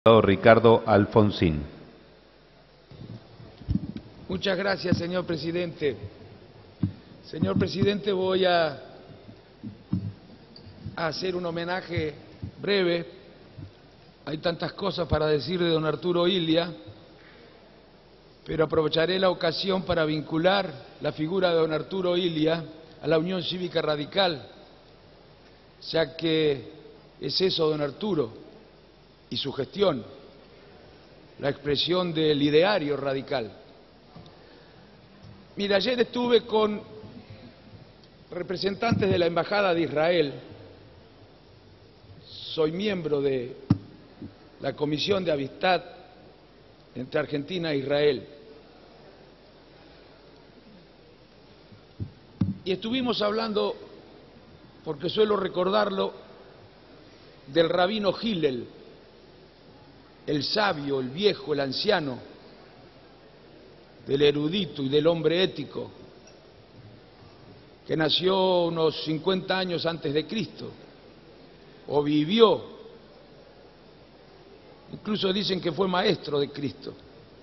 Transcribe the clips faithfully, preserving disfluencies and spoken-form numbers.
Ricardo Alfonsín. Muchas gracias, señor presidente. Señor presidente, voy a, a hacer un homenaje breve. Hay tantas cosas para decir de don Arturo Illia, pero aprovecharé la ocasión para vincular la figura de don Arturo Illia a la Unión Cívica Radical, ya que es eso don Arturo y su gestión, la expresión del ideario radical. Mira, ayer estuve con representantes de la Embajada de Israel, soy miembro de la Comisión de Amistad entre Argentina e Israel, y estuvimos hablando, porque suelo recordarlo, del rabino Hillel, el sabio, el viejo, el anciano, del erudito y del hombre ético, que nació unos cincuenta años antes de Cristo, o vivió, incluso dicen que fue maestro de Cristo.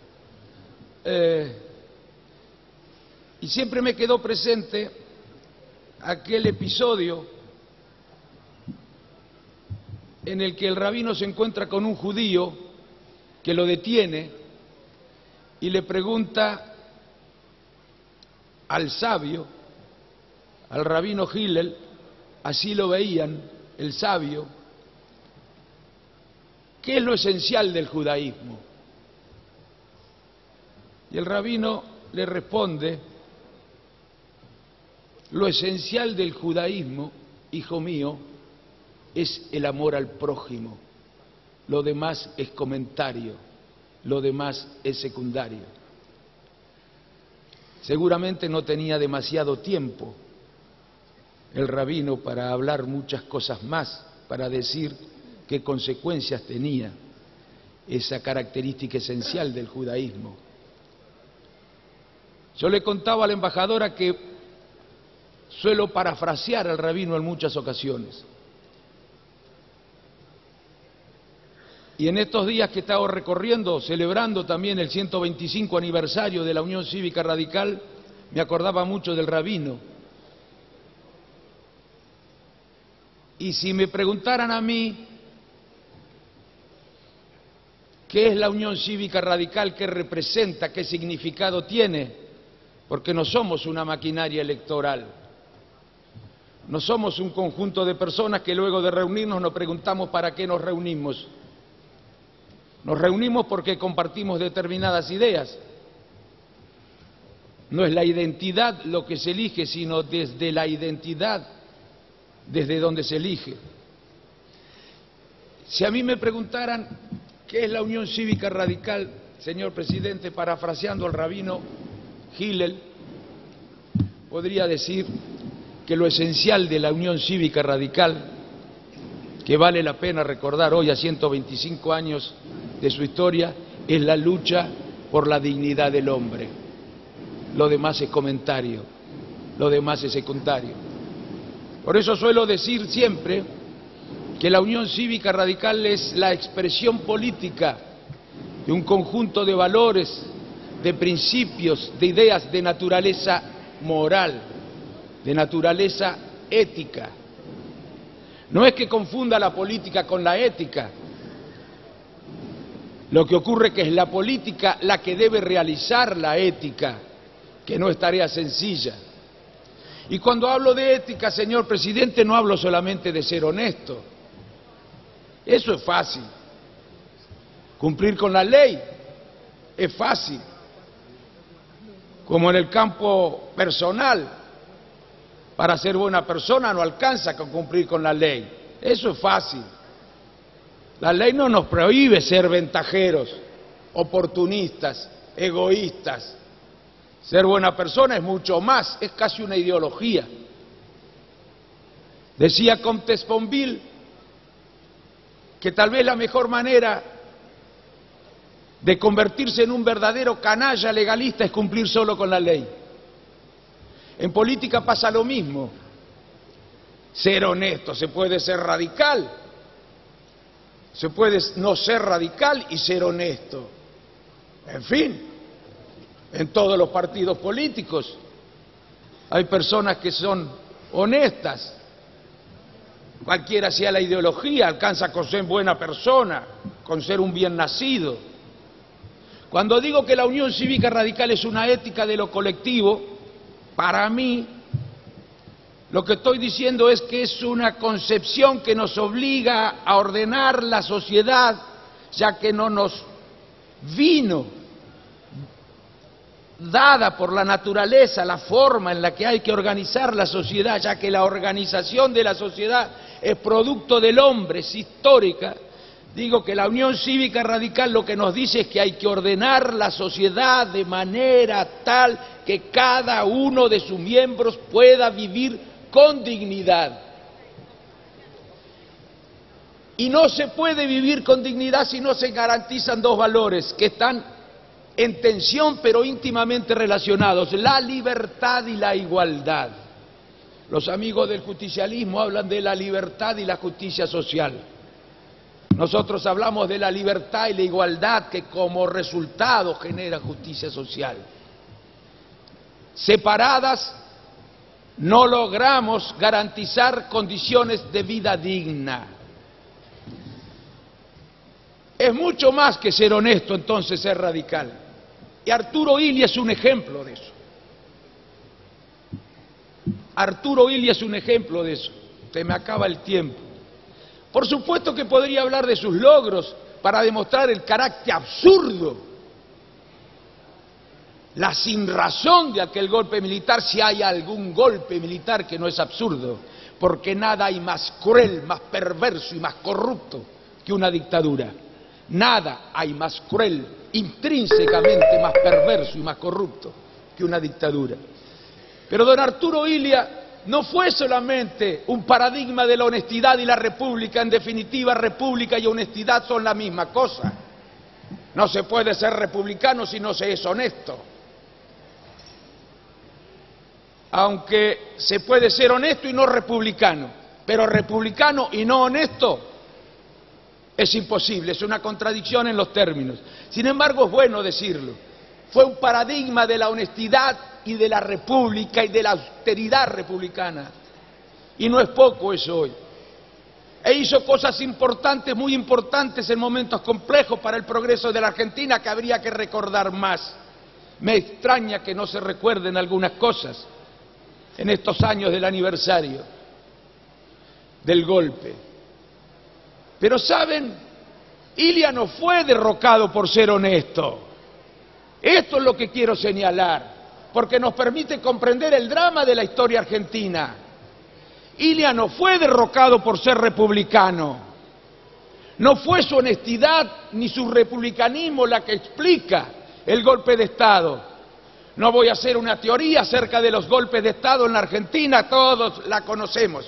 Eh, y siempre me quedó presente aquel episodio en el que el rabino se encuentra con un judío que lo detiene y le pregunta al sabio, al rabino Hillel, así lo veían, el sabio, ¿qué es lo esencial del judaísmo? Y el rabino le responde, lo esencial del judaísmo, hijo mío, es el amor al prójimo. Lo demás es comentario, lo demás es secundario. Seguramente no tenía demasiado tiempo el rabino para hablar muchas cosas más, para decir qué consecuencias tenía esa característica esencial del judaísmo. Yo le contaba a la embajadora que suelo parafrasear al rabino en muchas ocasiones. Y en estos días que he estado recorriendo, celebrando también el ciento veinticinco aniversario de la Unión Cívica Radical, me acordaba mucho del rabino. Y si me preguntaran a mí qué es la Unión Cívica Radical, qué representa, qué significado tiene, porque no somos una maquinaria electoral, no somos un conjunto de personas que luego de reunirnos nos preguntamos para qué nos reunimos. Nos reunimos porque compartimos determinadas ideas. No es la identidad lo que se elige, sino desde la identidad, desde donde se elige. Si a mí me preguntaran qué es la Unión Cívica Radical, señor presidente, parafraseando al rabino Hillel, podría decir que lo esencial de la Unión Cívica Radical, que vale la pena recordar hoy a ciento veinticinco años de su historia, es la lucha por la dignidad del hombre. Lo demás es comentario, lo demás es secundario. Por eso suelo decir siempre que la Unión Cívica Radical es la expresión política de un conjunto de valores, de principios, de ideas de naturaleza moral, de naturaleza ética. No es que confunda la política con la ética. Lo que ocurre es que es la política la que debe realizar la ética, que no es tarea sencilla. Y cuando hablo de ética, señor presidente, no hablo solamente de ser honesto. Eso es fácil. Cumplir con la ley es fácil. Como en el campo personal, para ser buena persona no alcanza con cumplir con la ley. Eso es fácil. La ley no nos prohíbe ser ventajeros, oportunistas, egoístas. Ser buena persona es mucho más, es casi una ideología. Decía Comte Sponville que tal vez la mejor manera de convertirse en un verdadero canalla legalista es cumplir solo con la ley. En política pasa lo mismo. Ser honesto, se puede ser radical, se puede no ser radical y ser honesto. En fin, en todos los partidos políticos hay personas que son honestas. Cualquiera sea la ideología, alcanza con ser buena persona, con ser un bien nacido. Cuando digo que la Unión Cívica Radical es una ética de lo colectivo, para mí, lo que estoy diciendo es que es una concepción que nos obliga a ordenar la sociedad, ya que no nos vino dada por la naturaleza la forma en la que hay que organizar la sociedad, ya que la organización de la sociedad es producto del hombre, es histórica. Digo que la Unión Cívica Radical lo que nos dice es que hay que ordenar la sociedad de manera tal que cada uno de sus miembros pueda vivir con dignidad. Y no se puede vivir con dignidad si no se garantizan dos valores que están en tensión pero íntimamente relacionados: la libertad y la igualdad. Los amigos del justicialismo hablan de la libertad y la justicia social. Nosotros hablamos de la libertad y la igualdad que como resultado genera justicia social. Separadas no logramos garantizar condiciones de vida digna. Es mucho más que ser honesto, entonces, ser radical. Y Arturo Illia es un ejemplo de eso. Arturo Illia es un ejemplo de eso. Se me acaba el tiempo. Por supuesto que podría hablar de sus logros para demostrar el carácter absurdo, la sinrazón de aquel golpe militar, si hay algún golpe militar que no es absurdo, porque nada hay más cruel, más perverso y más corrupto que una dictadura. Nada hay más cruel, intrínsecamente más perverso y más corrupto que una dictadura. Pero don Arturo Illia no fue solamente un paradigma de la honestidad y la república. En definitiva, república y honestidad son la misma cosa. No se puede ser republicano si no se es honesto. Aunque se puede ser honesto y no republicano, pero republicano y no honesto es imposible, es una contradicción en los términos. Sin embargo, es bueno decirlo. Fue un paradigma de la honestidad y de la república y de la austeridad republicana. Y no es poco eso hoy. E hizo cosas importantes, muy importantes en momentos complejos para el progreso de la Argentina que habría que recordar más. Me extraña que no se recuerden algunas cosas en estos años del aniversario del golpe. Pero ¿saben? Illia no fue derrocado por ser honesto. Esto es lo que quiero señalar, porque nos permite comprender el drama de la historia argentina. Illia no fue derrocado por ser republicano. No fue su honestidad ni su republicanismo la que explica el golpe de Estado. No voy a hacer una teoría acerca de los golpes de Estado en la Argentina, todos la conocemos.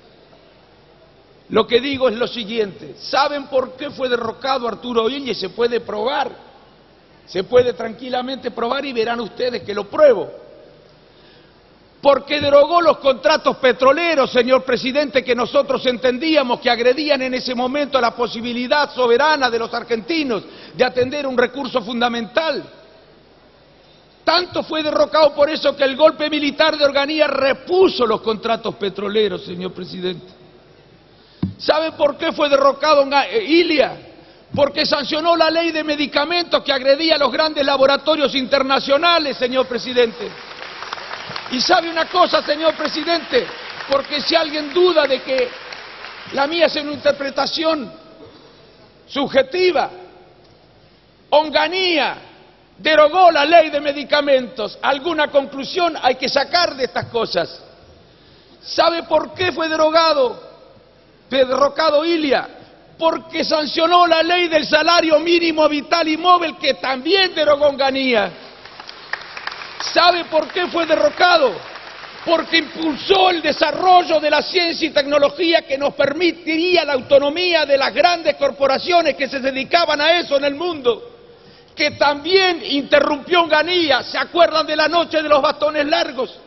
Lo que digo es lo siguiente: ¿saben por qué fue derrocado Arturo Illia? Y se puede probar, se puede tranquilamente probar y verán ustedes que lo pruebo. Porque derogó los contratos petroleros, señor presidente, que nosotros entendíamos que agredían en ese momento a la posibilidad soberana de los argentinos de atender un recurso fundamental. Tanto fue derrocado por eso que el golpe militar de Onganía repuso los contratos petroleros, señor presidente. ¿Sabe por qué fue derrocado Illia? Porque sancionó la ley de medicamentos que agredía a los grandes laboratorios internacionales, señor presidente. Y sabe una cosa, señor presidente, porque si alguien duda de que la mía es una interpretación subjetiva, Onganía derogó la ley de medicamentos. Alguna conclusión hay que sacar de estas cosas. ¿Sabe por qué fue derogado? derrocado Illia? Porque sancionó la ley del salario mínimo vital y móvil que también derogó Onganía. ¿Sabe por qué fue derrocado? Porque impulsó el desarrollo de la ciencia y tecnología que nos permitiría la autonomía de las grandes corporaciones que se dedicaban a eso en el mundo, que también interrumpió Onganía. ¿Se acuerdan de la noche de los bastones largos?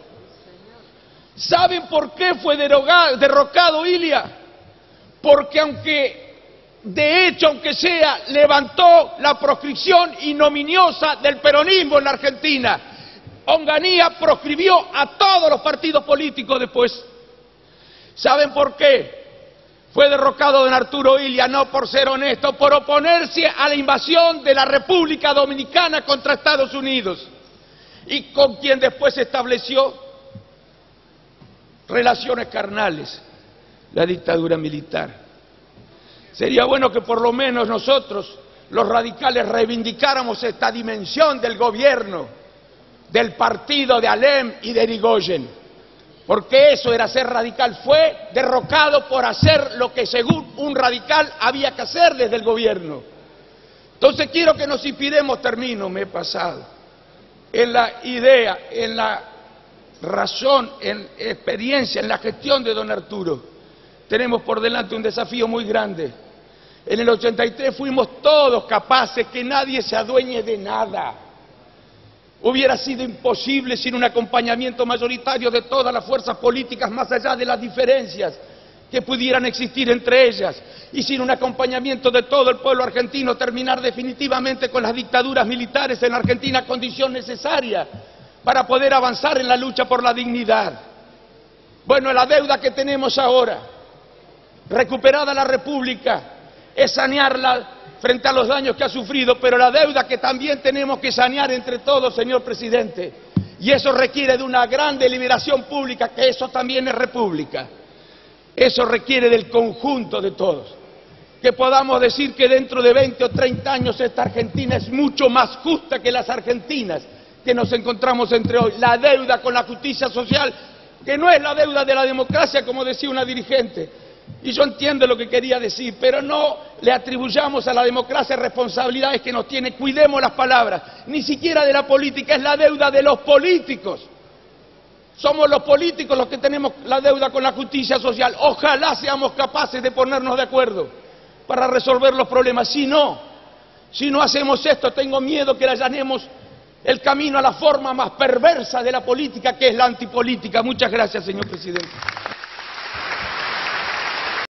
¿Saben por qué fue derogado, derrocado Illia? Porque aunque de hecho, aunque sea, levantó la proscripción ignominiosa del peronismo en la Argentina. Onganía proscribió a todos los partidos políticos después. ¿Saben por qué? Fue derrocado don Arturo Illia, no por ser honesto, por oponerse a la invasión de la República Dominicana contra Estados Unidos, y con quien después se estableció relaciones carnales, la dictadura militar. Sería bueno que por lo menos nosotros, los radicales, reivindicáramos esta dimensión del gobierno, del partido de Alem y de Irigoyen, porque eso era ser radical. Fue derrocado por hacer lo que según un radical había que hacer desde el gobierno. Entonces quiero que nos inspiremos, termino, me he pasado, en la idea, en la razón, en experiencia, en la gestión de don Arturo. Tenemos por delante un desafío muy grande. En el ochenta y tres fuimos todos capaces, que nadie se adueñe de nada. Hubiera sido imposible sin un acompañamiento mayoritario de todas las fuerzas políticas, más allá de las diferencias que pudieran existir entre ellas, y sin un acompañamiento de todo el pueblo argentino, terminar definitivamente con las dictaduras militares en la Argentina, condición necesaria para poder avanzar en la lucha por la dignidad. Bueno, la deuda que tenemos ahora, recuperada la República, es sanearla frente a los daños que ha sufrido, pero la deuda que también tenemos que sanear entre todos, señor presidente, y eso requiere de una gran deliberación pública, que eso también es república. Eso requiere del conjunto de todos, que podamos decir que dentro de veinte o treinta años esta Argentina es mucho más justa que las Argentinas que nos encontramos entre hoy. La deuda con la justicia social, que no es la deuda de la democracia, como decía una dirigente, y yo entiendo lo que quería decir, pero no le atribuyamos a la democracia responsabilidades que nos tiene. Cuidemos las palabras, ni siquiera de la política, es la deuda de los políticos. Somos los políticos los que tenemos la deuda con la justicia social. Ojalá seamos capaces de ponernos de acuerdo para resolver los problemas. Si no, si no hacemos esto, tengo miedo que le allanemos el camino a la forma más perversa de la política, que es la antipolítica. Muchas gracias, señor presidente.